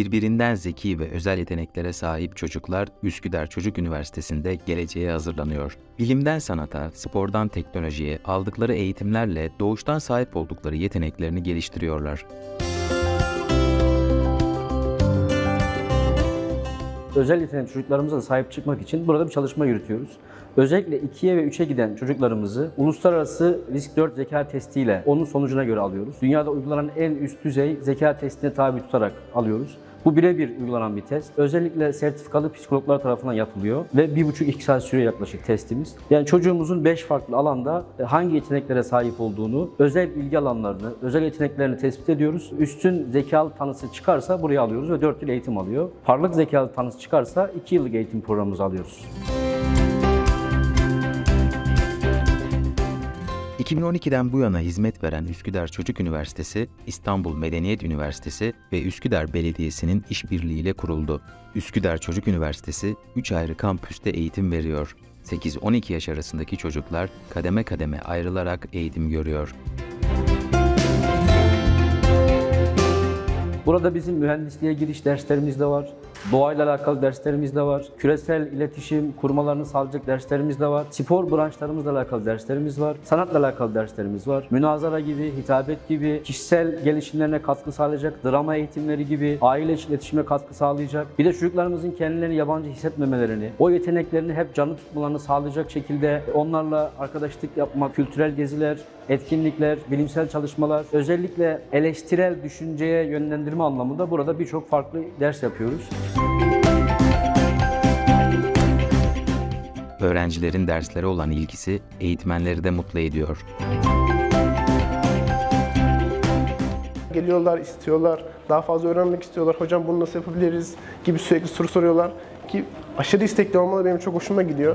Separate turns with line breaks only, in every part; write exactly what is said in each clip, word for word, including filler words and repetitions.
Birbirinden zeki ve özel yeteneklere sahip çocuklar Üsküdar Çocuk Üniversitesi'nde geleceğe hazırlanıyor. Bilimden sanata, spordan teknolojiye aldıkları eğitimlerle doğuştan sahip oldukları yeteneklerini geliştiriyorlar.
Özel yetenekli çocuklarımıza da sahip çıkmak için burada bir çalışma yürütüyoruz. Özellikle ikiye ve üçe giden çocuklarımızı uluslararası risk dört zeka testiyle onun sonucuna göre alıyoruz. Dünyada uygulanan en üst düzey zeka testine tabi tutarak alıyoruz. Bu birebir uygulanan bir test. Özellikle sertifikalı psikologlar tarafından yapılıyor ve bir buçuk iki saat sürüyor yaklaşık testimiz. Yani çocuğumuzun beş farklı alanda hangi yeteneklere sahip olduğunu, özel ilgi alanlarını, özel yeteneklerini tespit ediyoruz. Üstün zekalı tanısı çıkarsa buraya alıyoruz ve dört yıl eğitim alıyor. Parlak zekalı tanısı çıkarsa iki yıllık eğitim programımızı alıyoruz.
iki bin on ikiden bu yana hizmet veren Üsküdar Çocuk Üniversitesi, İstanbul Medeniyet Üniversitesi ve Üsküdar Belediyesi'nin işbirliğiyle kuruldu. Üsküdar Çocuk Üniversitesi üç ayrı kampüste eğitim veriyor. sekiz on iki yaş arasındaki çocuklar kademe kademe ayrılarak eğitim görüyor.
Burada bizim mühendisliğe giriş derslerimiz de var. Doğayla alakalı derslerimiz de var. Küresel iletişim kurmalarını sağlayacak derslerimiz de var. Spor branşlarımızla alakalı derslerimiz var. Sanatla alakalı derslerimiz var. Münazara gibi, hitabet gibi, kişisel gelişimlerine katkı sağlayacak, drama eğitimleri gibi, aile içi iletişime katkı sağlayacak. Bir de çocuklarımızın kendilerini yabancı hissetmemelerini, o yeteneklerini hep canlı tutmalarını sağlayacak şekilde onlarla arkadaşlık yapmak, kültürel geziler, etkinlikler, bilimsel çalışmalar, özellikle eleştirel düşünceye yönlendirme anlamında burada birçok farklı ders yapıyoruz.
Öğrencilerin derslere olan ilgisi eğitmenleri de mutlu ediyor.
Geliyorlar, istiyorlar, daha fazla öğrenmek istiyorlar. Hocam bunu nasıl yapabiliriz gibi sürekli soru soruyorlar ki aşırı istekli olmaları benim çok hoşuma gidiyor.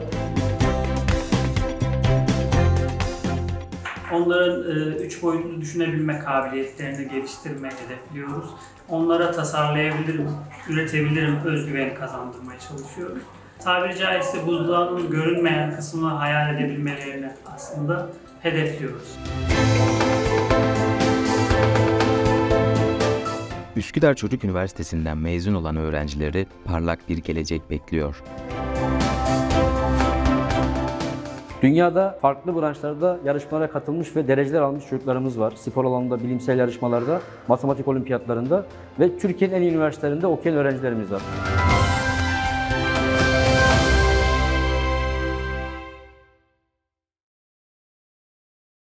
Onların üç boyutlu düşünebilme kabiliyetlerini geliştirmeyi hedefliyoruz. Onlara tasarlayabilirim, üretebilirim özgüveni kazandırmaya çalışıyoruz. Tabiri caizse buzdağının görünmeyen kısmını hayal edebilmelerini aslında hedefliyoruz.
Üsküdar Çocuk Üniversitesi'nden mezun olan öğrencileri parlak bir gelecek bekliyor.
Dünyada farklı branşlarda yarışmalara katılmış ve dereceler almış çocuklarımız var. Spor alanında, bilimsel yarışmalarda, matematik olimpiyatlarında ve Türkiye'nin en iyi üniversitelerinde okuyan öğrencilerimiz var.